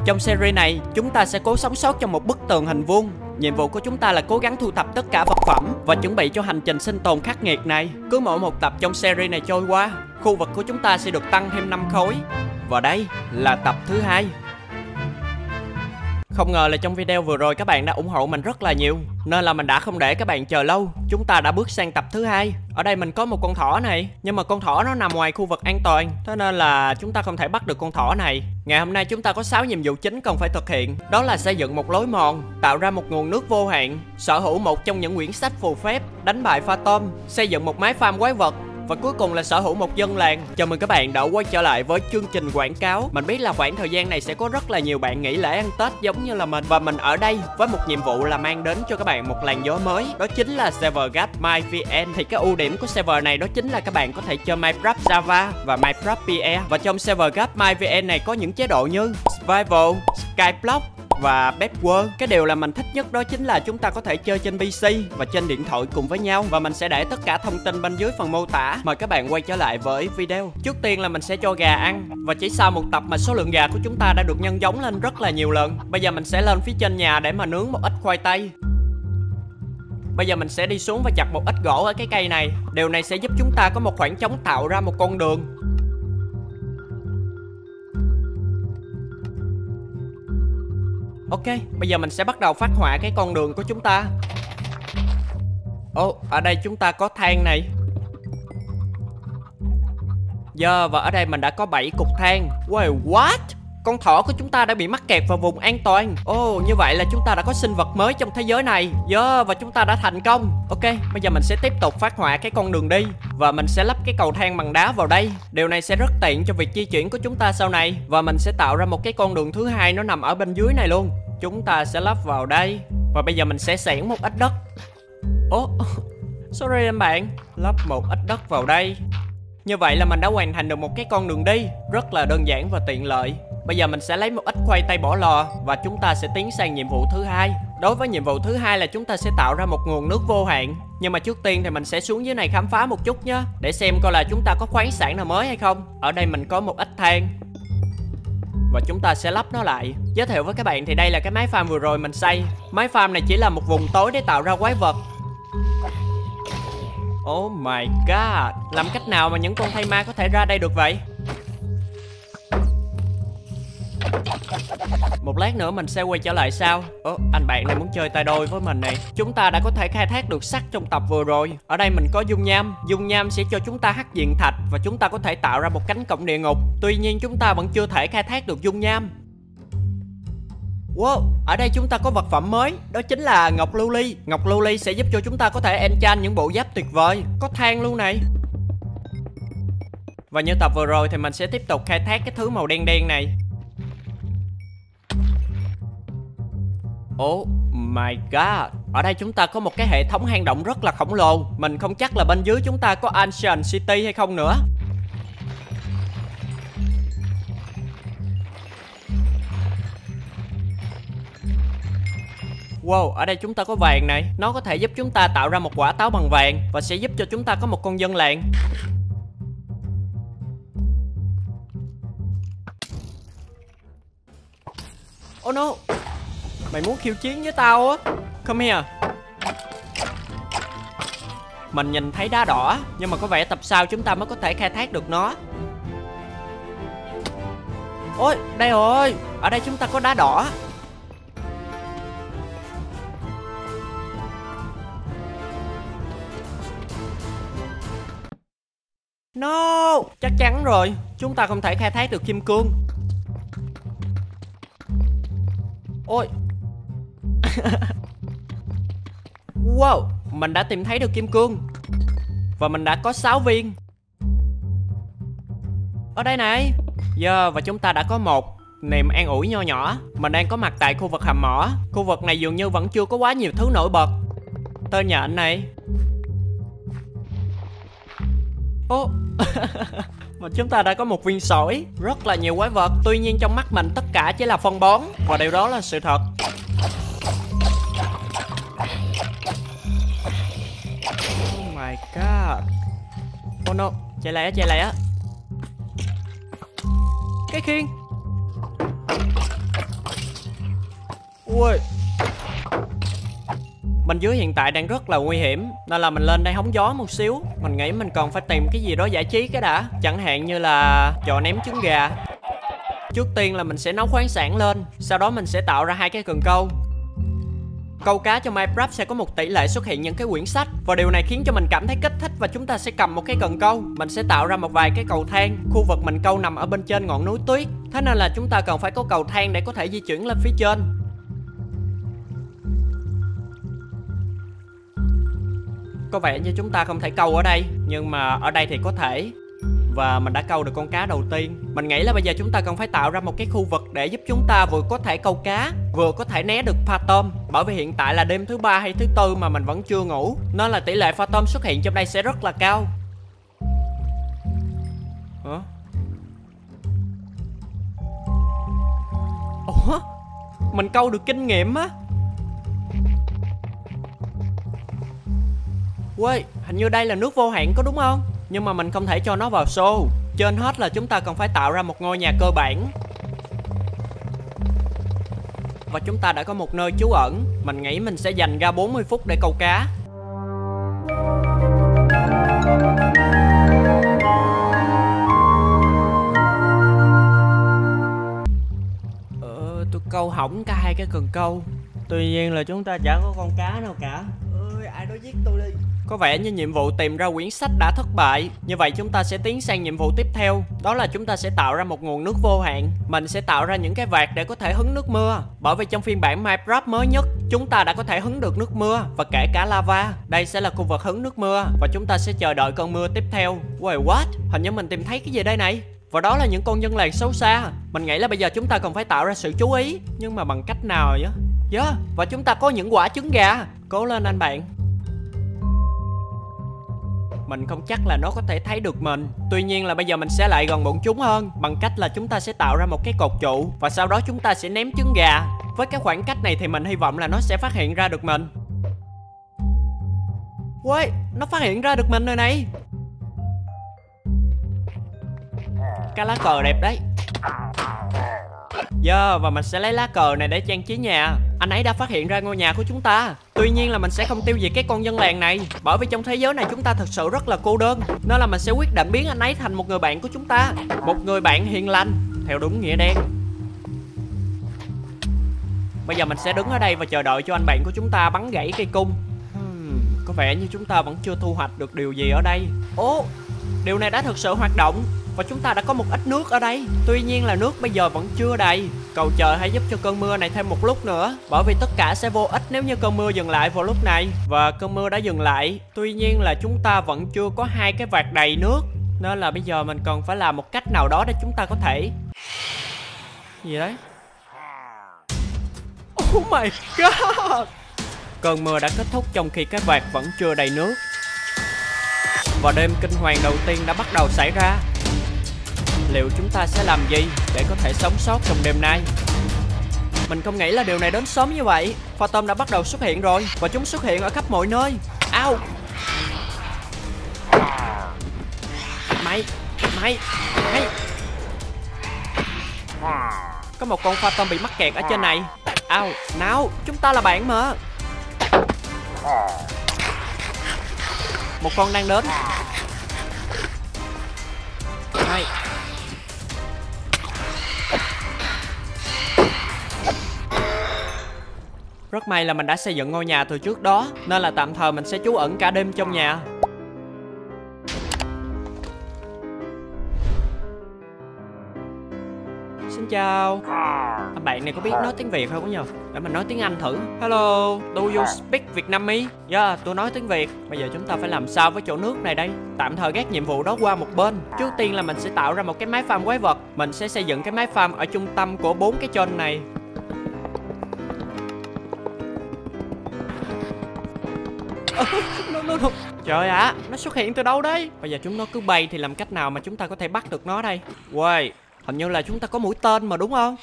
Trong series này, chúng ta sẽ cố sống sót trong một bức tường hình vuông. Nhiệm vụ của chúng ta là cố gắng thu thập tất cả vật phẩm và chuẩn bị cho hành trình sinh tồn khắc nghiệt này. Cứ mỗi một tập trong series này trôi qua, khu vực của chúng ta sẽ được tăng thêm 5 khối. Và đây là tập thứ 2. Không ngờ là trong video vừa rồi các bạn đã ủng hộ mình rất là nhiều, nên là mình đã không để các bạn chờ lâu. Chúng ta đã bước sang tập thứ 2. Ở đây mình có một con thỏ này, nhưng mà con thỏ nó nằm ngoài khu vực an toàn, thế nên là chúng ta không thể bắt được con thỏ này. Ngày hôm nay chúng ta có 6 nhiệm vụ chính cần phải thực hiện. Đó là xây dựng một lối mòn, tạo ra một nguồn nước vô hạn, sở hữu một trong những quyển sách phù phép, đánh bại pha tôm, xây dựng một máy farm quái vật, và cuối cùng là sở hữu một dân làng. Chào mừng các bạn đã quay trở lại với chương trình quảng cáo. Mình biết là khoảng thời gian này sẽ có rất là nhiều bạn nghỉ lễ ăn Tết giống như là mình, và mình ở đây với một nhiệm vụ là mang đến cho các bạn một làn gió mới. Đó chính là server Gap MyVN. Thì cái ưu điểm của server này đó chính là các bạn có thể chơi Minecraft Java và Minecraft PE. Và trong server Gap MyVN này có những chế độ như Survival, Skyblock và Bed World. Cái điều là mình thích nhất đó chính là chúng ta có thể chơi trên PC và trên điện thoại cùng với nhau. Và mình sẽ để tất cả thông tin bên dưới phần mô tả. Mời các bạn quay trở lại với video. Trước tiên là mình sẽ cho gà ăn, và chỉ sau một tập mà số lượng gà của chúng ta đã được nhân giống lên rất là nhiều lần. Bây giờ mình sẽ lên phía trên nhà để mà nướng một ít khoai tây. Bây giờ mình sẽ đi xuống và chặt một ít gỗ ở cái cây này. Điều này sẽ giúp chúng ta có một khoảng trống tạo ra một con đường. Ok, bây giờ mình sẽ bắt đầu phát họa cái con đường của chúng ta. Ở đây chúng ta có than này. Và ở đây mình đã có 7 cục than. Wait, what? Con thỏ của chúng ta đã bị mắc kẹt vào vùng an toàn. Như vậy là chúng ta đã có sinh vật mới trong thế giới này. Và chúng ta đã thành công. Ok, bây giờ mình sẽ tiếp tục phát họa cái con đường đi. Và mình sẽ lắp cái cầu thang bằng đá vào đây. Điều này sẽ rất tiện cho việc di chuyển của chúng ta sau này. Và mình sẽ tạo ra một cái con đường thứ hai, nó nằm ở bên dưới này luôn. Chúng ta sẽ lắp vào đây. Và bây giờ mình sẽ xẻng một ít đất. Sorry em bạn. Lắp một ít đất vào đây. Như vậy là mình đã hoàn thành được một cái con đường đi. Rất là đơn giản và tiện lợi. Bây giờ mình sẽ lấy một ít khoai tây bỏ lò. Và chúng ta sẽ tiến sang nhiệm vụ thứ 2. Đối với nhiệm vụ thứ 2 là chúng ta sẽ tạo ra một nguồn nước vô hạn. Nhưng mà trước tiên thì mình sẽ xuống dưới này khám phá một chút nhé, để xem coi là chúng ta có khoáng sản nào mới hay không. Ở đây mình có một ít than, và chúng ta sẽ lắp nó lại. Giới thiệu với các bạn thì đây là cái máy farm vừa rồi mình xây. Máy farm này chỉ là một vùng tối để tạo ra quái vật. Oh my god, làm cách nào mà những con thây ma có thể ra đây được vậy? Một lát nữa mình sẽ quay trở lại sau. Anh bạn này muốn chơi tay đôi với mình này. Chúng ta đã có thể khai thác được sắt trong tập vừa rồi. Ở đây mình có dung nham. Dung nham sẽ cho chúng ta hắc diện thạch, và chúng ta có thể tạo ra một cánh cổng địa ngục. Tuy nhiên chúng ta vẫn chưa thể khai thác được dung nham. Wow, ở đây chúng ta có vật phẩm mới. Đó chính là ngọc lưu ly. Ngọc lưu ly sẽ giúp cho chúng ta có thể enchant những bộ giáp tuyệt vời. Có than luôn này. Và như tập vừa rồi thì mình sẽ tiếp tục khai thác cái thứ màu đen đen này. Oh my god, ở đây chúng ta có một cái hệ thống hang động rất là khổng lồ. Mình không chắc là bên dưới chúng ta có Ancient City hay không nữa. Wow, ở đây chúng ta có vàng này. Nó có thể giúp chúng ta tạo ra một quả táo bằng vàng, và sẽ giúp cho chúng ta có một con dân làng. Oh no, mày muốn khiêu chiến với tao á? Come here. Mình nhìn thấy đá đỏ, nhưng mà có vẻ tập sau chúng ta mới có thể khai thác được nó. Ôi, đây rồi. Ở đây chúng ta có đá đỏ. No, chắc chắn rồi. Chúng ta không thể khai thác được kim cương. Ôi. Wow, mình đã tìm thấy được kim cương. Và mình đã có 6 viên. Ở đây này. Và chúng ta đã có một niềm an ủi nho nhỏ. Mình đang có mặt tại khu vực hầm mỏ. Khu vực này dường như vẫn chưa có quá nhiều thứ nổi bật. Tơ nhện này. Và chúng ta đã có một viên sỏi. Rất là nhiều quái vật. Tuy nhiên trong mắt mình tất cả chỉ là phân bón, và điều đó là sự thật. Oh my god. Oh no, chạy lẹ. Cái khiên. Ui, bên dưới hiện tại đang rất là nguy hiểm, nên là mình lên đây hóng gió một xíu. Mình nghĩ mình còn phải tìm cái gì đó giải trí cái đã. Chẳng hạn như là trò ném trứng gà. Trước tiên là mình sẽ nấu khoáng sản lên, sau đó mình sẽ tạo ra 2 cái cần câu. Câu cá trong Minecraft sẽ có một tỷ lệ xuất hiện những cái quyển sách, và điều này khiến cho mình cảm thấy kích thích, và chúng ta sẽ cầm một cái cần câu. Mình sẽ tạo ra một vài cái cầu thang. Khu vực mình câu nằm ở bên trên ngọn núi tuyết, thế nên là chúng ta cần phải có cầu thang để có thể di chuyển lên phía trên. Có vẻ như chúng ta không thể câu ở đây, nhưng mà ở đây thì có thể. Và mình đã câu được con cá đầu tiên. Mình nghĩ là bây giờ chúng ta cần phải tạo ra một cái khu vực để giúp chúng ta vừa có thể câu cá, vừa có thể né được pha tôm. Bởi vì hiện tại là đêm thứ 3 hay thứ 4 mà mình vẫn chưa ngủ, nên là tỷ lệ pha tôm xuất hiện trong đây sẽ rất là cao. Hả? Ủa? Mình câu được kinh nghiệm á. Ui, hình như đây là nước vô hạn có đúng không? Nhưng mà mình không thể cho nó vào show. Trên hết là chúng ta còn phải tạo ra một ngôi nhà cơ bản. Và chúng ta đã có một nơi trú ẩn. Mình nghĩ mình sẽ dành ra 40 phút để câu cá. Tôi câu hỏng cả 2 cái cần câu. Tuy nhiên là chúng ta chả có con cá nào cả. Ơi, ai đó giết tôi đi. Có vẻ như nhiệm vụ tìm ra quyển sách đã thất bại. Như vậy chúng ta sẽ tiến sang nhiệm vụ tiếp theo. Đó là chúng ta sẽ tạo ra một nguồn nước vô hạn. Mình sẽ tạo ra những cái vạc để có thể hứng nước mưa. Bởi vì trong phiên bản Minecraft mới nhất, chúng ta đã có thể hứng được nước mưa, và kể cả lava. Đây sẽ là khu vực hứng nước mưa, và chúng ta sẽ chờ đợi cơn mưa tiếp theo. Wait, what? Hình như mình tìm thấy cái gì đây này. Và đó là những con dân làng xấu xa. Mình nghĩ là bây giờ chúng ta cần phải tạo ra sự chú ý. Nhưng mà bằng cách nào vậy? Và chúng ta có những quả trứng gà. Cố lên anh bạn. Mình không chắc là nó có thể thấy được mình. Tuy nhiên là bây giờ mình sẽ lại gần bọn chúng hơn, bằng cách là chúng ta sẽ tạo ra một cái cột trụ, và sau đó chúng ta sẽ ném trứng gà. Với cái khoảng cách này thì mình hy vọng là nó sẽ phát hiện ra được mình. Ui, nó phát hiện ra được mình rồi này. Cái lá cờ đẹp đấy. Và mình sẽ lấy lá cờ này để trang trí nhà. Anh ấy đã phát hiện ra ngôi nhà của chúng ta. Tuy nhiên là mình sẽ không tiêu diệt cái con dân làng này, bởi vì trong thế giới này chúng ta thật sự rất là cô đơn. Nên là mình sẽ quyết định biến anh ấy thành một người bạn của chúng ta. Một người bạn hiền lành, theo đúng nghĩa đen. Bây giờ mình sẽ đứng ở đây và chờ đợi cho anh bạn của chúng ta bắn gãy cây cung. Có vẻ như chúng ta vẫn chưa thu hoạch được điều gì ở đây. Ồ, điều này đã thực sự hoạt động. Và chúng ta đã có một ít nước ở đây. Tuy nhiên là nước bây giờ vẫn chưa đầy. Cầu trời hãy giúp cho cơn mưa này thêm một lúc nữa, bởi vì tất cả sẽ vô ích nếu như cơn mưa dừng lại vào lúc này. Và cơn mưa đã dừng lại. Tuy nhiên là chúng ta vẫn chưa có 2 cái vạc đầy nước. Nên là bây giờ mình cần phải làm một cách nào đó để chúng ta có thể... Gì đấy? Oh my god! Cơn mưa đã kết thúc trong khi cái vạc vẫn chưa đầy nước. Và đêm kinh hoàng đầu tiên đã bắt đầu xảy ra. Liệu chúng ta sẽ làm gì để có thể sống sót trong đêm nay? Mình không nghĩ là điều này đến sớm như vậy. Pha tôm đã bắt đầu xuất hiện rồi, và chúng xuất hiện ở khắp mọi nơi. Ao! Mày! Có một con pha tôm bị mắc kẹt ở trên này. Ao! Nào! Chúng ta là bạn mà. Một con đang đến. Hai. Rất may là mình đã xây dựng ngôi nhà từ trước đó, nên là tạm thời mình sẽ trú ẩn cả đêm trong nhà. Xin chào. Anh bạn này có biết nói tiếng Việt không nhờ? Để mình nói tiếng Anh thử. Hello, do you speak Vietnamese? Tôi nói tiếng Việt. Bây giờ chúng ta phải làm sao với chỗ nước này đây? Tạm thời gác nhiệm vụ đó qua một bên. Trước tiên là mình sẽ tạo ra một cái máy farm quái vật. Mình sẽ xây dựng cái máy farm ở trung tâm của 4 cái kênh này. No. Trời ạ, nó xuất hiện từ đâu đấy? Bây giờ chúng nó cứ bay thì làm cách nào mà chúng ta có thể bắt được nó đây? Uầy, hình như là chúng ta có mũi tên mà đúng không?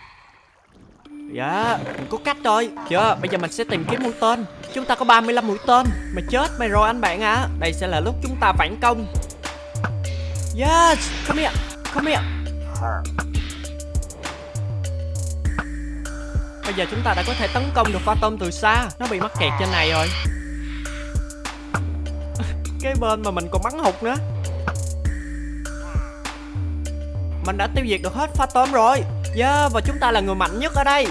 Mình có cách rồi. Bây giờ mình sẽ tìm kiếm mũi tên. Chúng ta có 35 mũi tên. Mày chết mày rồi anh bạn ạ. Đây sẽ là lúc chúng ta phản công. Yes, come here. Bây giờ chúng ta đã có thể tấn công được pha tôm từ xa. Nó bị mắc kẹt trên này rồi. Cái bên mà mình còn bắn hụt nữa. Mình đã tiêu diệt được hết pha tôm rồi. Yeah, và chúng ta là người mạnh nhất ở đây.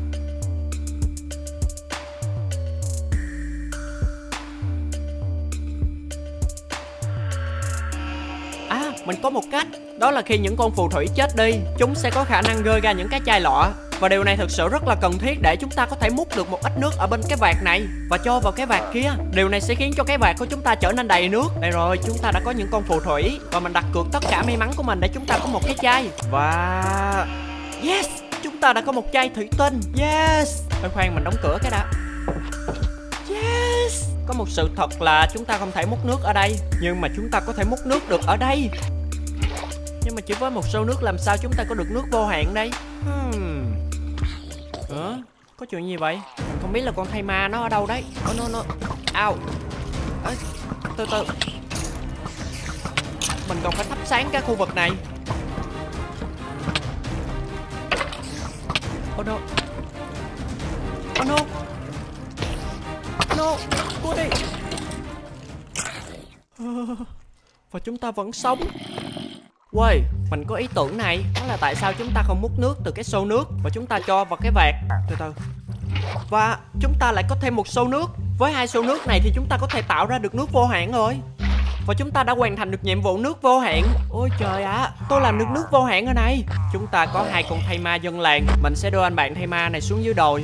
À, mình có một cách. Đó là khi những con phù thủy chết đi, chúng sẽ có khả năng rơi ra những cái chai lọ. Và điều này thực sự rất là cần thiết để chúng ta có thể múc được một ít nước ở bên cái vạc này và cho vào cái vạc kia. Điều này sẽ khiến cho cái vạc của chúng ta trở nên đầy nước. Đây rồi, chúng ta đã có những con phù thủy. Và mình đặt cược tất cả may mắn của mình để chúng ta có một cái chai. Và... yes, chúng ta đã có một chai thủy tinh. Yes. Khoan, mình đóng cửa cái đã. Yes. Có một sự thật là chúng ta không thể múc nước ở đây, nhưng mà chúng ta có thể múc nước được ở đây. Nhưng mà chỉ với một xô nước làm sao chúng ta có được nước vô hạn đây? Có chuyện gì vậy? Mình không biết là con thây ma nó ở đâu đấy. Nó ao. Từ từ. Mình còn phải thắp sáng cái khu vực này. Oh no. Oh no. No, cút đi. Và chúng ta vẫn sống. Uầy, mình có ý tưởng này. Đó là tại sao chúng ta không múc nước từ cái xô nước và chúng ta cho vào cái vạc. Từ từ. Và chúng ta lại có thêm một xô nước. Với 2 xô nước này thì chúng ta có thể tạo ra được nước vô hạn rồi. Và chúng ta đã hoàn thành được nhiệm vụ nước vô hạn. Ôi trời ạ, tôi làm được nước vô hạn ở này. Chúng ta có 2 con thây ma dân làng. Mình sẽ đưa anh bạn thây ma này xuống dưới đồi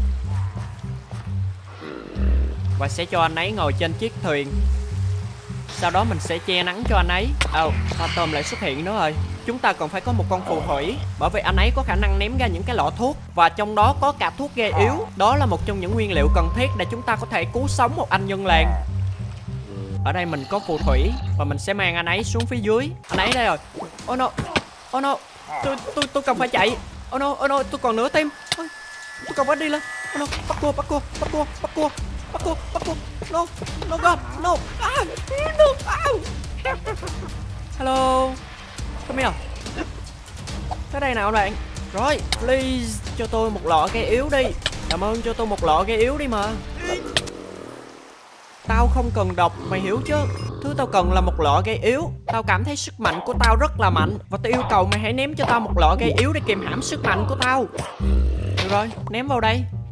và sẽ cho anh ấy ngồi trên chiếc thuyền. Sau đó mình sẽ che nắng cho anh ấy. Pha tôm lại xuất hiện nữa rồi. Chúng ta còn phải có một con phù thủy, bởi vì anh ấy có khả năng ném ra những cái lọ thuốc, và trong đó có cả thuốc gây yếu. Đó là một trong những nguyên liệu cần thiết để chúng ta có thể cứu sống một anh dân làng. Ở đây mình có phù thủy và mình sẽ mang anh ấy xuống phía dưới. Anh ấy đây rồi. Oh no. Oh no. Tôi cần phải chạy. Oh no, tôi còn nửa tim. Tôi cần phải đi lên. Oh no, bắt cua. No, God, no. Hello. Come here. Tới đây nào bạn. Rồi, please cho tôi một lọ gây yếu đi. Cảm ơn, cho tôi một lọ gây yếu đi mà. Tao không cần độc, mày hiểu chứ? Thứ tao cần là một lọ gây yếu. Tao cảm thấy sức mạnh của tao rất là mạnh, và tao yêu cầu mày hãy ném cho tao một lọ gây yếu để kiềm hãm sức mạnh của tao. Được rồi, ném vào đây.